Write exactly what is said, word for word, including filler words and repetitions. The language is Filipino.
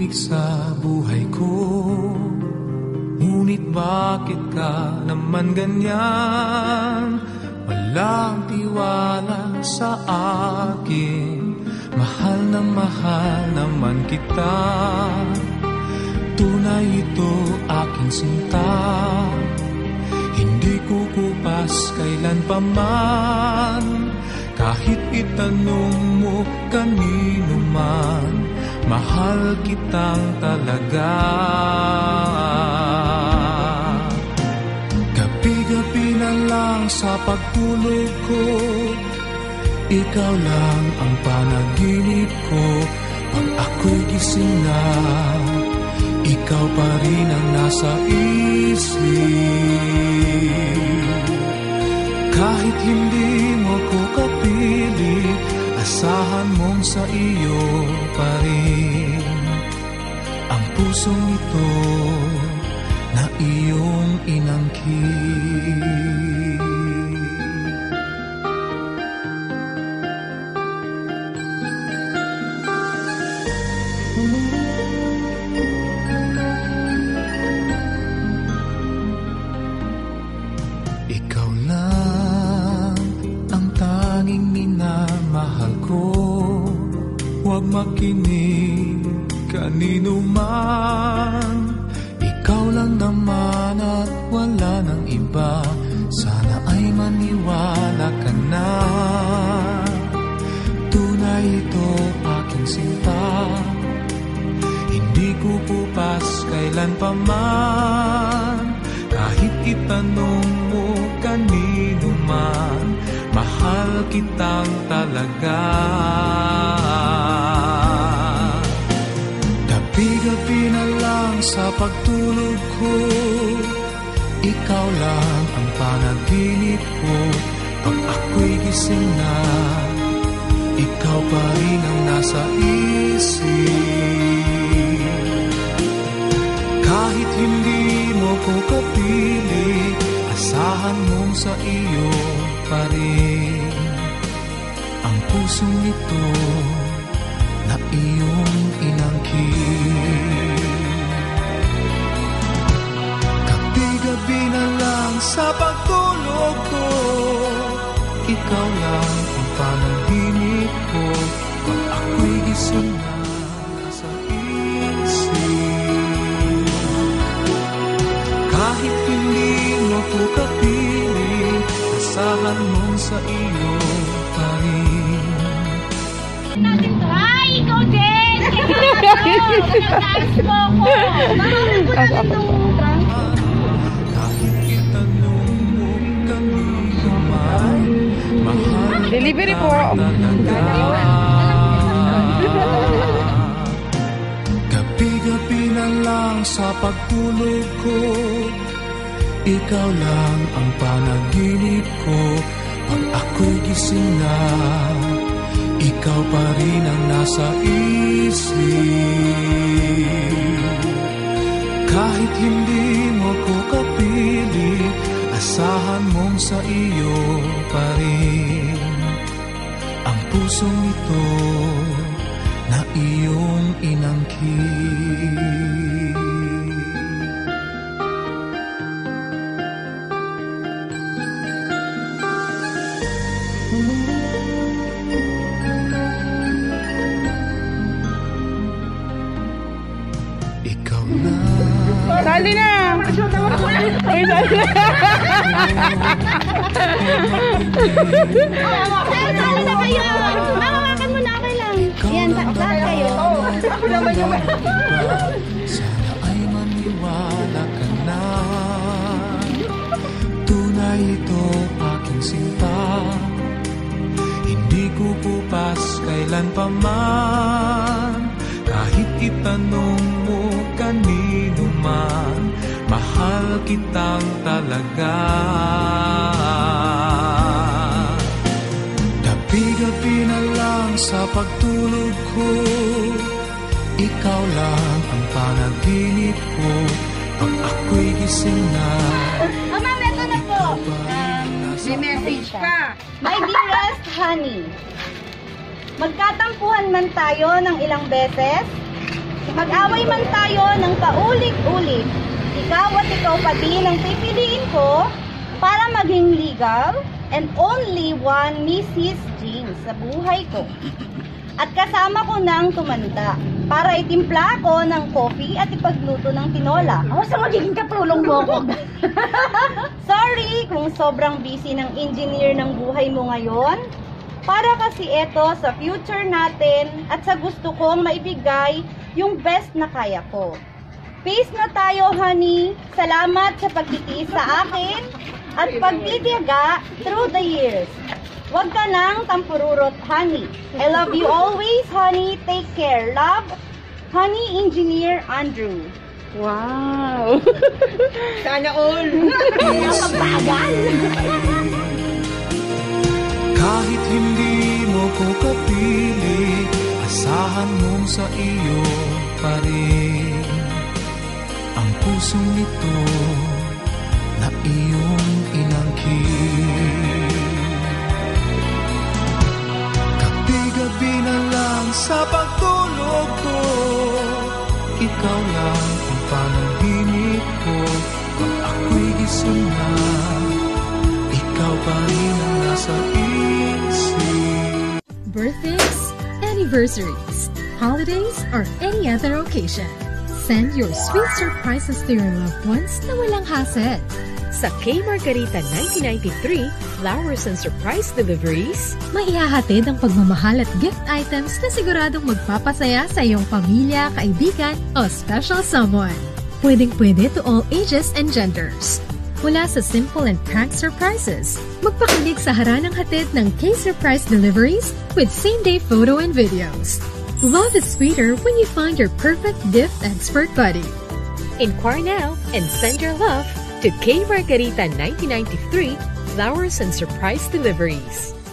pag-ibig sa buhay ko. Ngunit bakit ka naman ganyan? Walang tiwala sa akin. Mahal na mahal naman kita. Tunay ito aking sinta. Hindi kukupas kailan pa man. Kahit itanong mo kanino man, mahal kitang talaga. Gabi-gabi na lang sa pagtulog ko, ikaw lang ang panaginip ko. Pag ako'y gising na, ikaw pa rin ang nasa isip. Kahit hindi mo ko kapili, asahan mong sa iyo pa rin ang pusong ito na iyong inangkin. Ikaw lang ang tanging minamahal ko. Huwag makinig kanino man. Ikaw lang naman at wala nang iba. Sana ay maniwala ka na. Tunay ito aking sinta. Hindi kukupas kailan pa man. Kahit itanong mo kanino man, mahal kitang talaga. Gabi-gabi na lang sa pagtulog ko, ikaw lang ang panaginip ko. Pag ako'y gising na, ikaw pa rin ang nasa isip. Kahit hindi mo ko kapili, asahan mong sa iyo pa rin ang pusong ito na iyong inangkin. Gabi-gabi na lang sa pagtulog ko, ikaw lang ang panaginip ko. Pag ako'y gising na, nasa isip. Kahit hindi mo ko kapili, asahan mong sa iyo pa rin. Ay, ikaw din! Nag-aas mo ko! Bakit ko natin itong trunk? Kahit itanong mo kanino man, mahal Delivery po. Gabi-gabi na lang sa pagtulog ko, ikaw lang ang panaginip ko. Pag ako'y gising na, ikaw pa rin ang nasa isip. Kahit hindi mo ko kapili, asahan mong sa iyo pa rin ang pusong ito na iyong inangkin. Ikaw na. Sali na! Ay, sali na! Sir, sali na kayo! Mamawakan mo na, okay lang. Yan, lahat kayo. Sana ay maniwala ka na. Tunay ito aking sinta. Hindi kukupas kailan pa man. Kahit itanong mo kanino man, mahal kitang talaga. Gabi-gabi na lang sa pagtulog ko, ikaw lang ang panaginip ko. Pag ako'y gising na, Oh, ma'am, ito na po. May message pa. My dearest honey, magkatampuhan man tayo ng ilang beses, Mag-away man tayo ng paulit-ulit, ikaw at ikaw pa din ang pipiliin ko para maging legal and only one Missus James sa buhay ko. At kasama ko na ang tumanda para itimpla ko ng coffee at ipagluto ng tinola. Ako sa magiging katulong mo ko. Sorry kung sobrang busy ng engineer ng buhay mo ngayon. Para kasi ito sa future natin at sa gusto kong maibigay yung best na kaya ko. Peace na tayo, honey. Salamat sa pagtitiis sa akin at pagtitiyaga through the years. Huwag ka nang tampururot, honey. I love you always, honey. Take care. Love, Honey Engineer Andrew. Wow! Sana all. Kahit hindi mo ko kapili, asahan mong sa iyo pa rin ang pusong nito na iyong inangkin. Gabi-gabi na lang sa pagtulog ko, ikaw lang ang panaginip ko. Pag ako'y gising na, ikaw pa rin ang nasa isip. Birthdays, anniversaries, holidays, or any other occasion. Send your sweet surprises to your loved ones na walang hassle. Sa K. Margarita nineteen ninety-three Flowers and Surprise Deliveries, maihahatid ang pagmamahal at gift items na siguradong magpapasaya sa iyong pamilya, kaibigan, o special someone. Pwedeng-pwede to all ages and genders. Mula sa simple and prank surprises, magpakilig sa haranang hatid ng K-Surprise Deliveries with same-day photo and videos. Love is sweeter when you find your perfect gift expert buddy. Inquire now and send your love to K. Margarita nineteen ninety-three Flowers and Surprise Deliveries.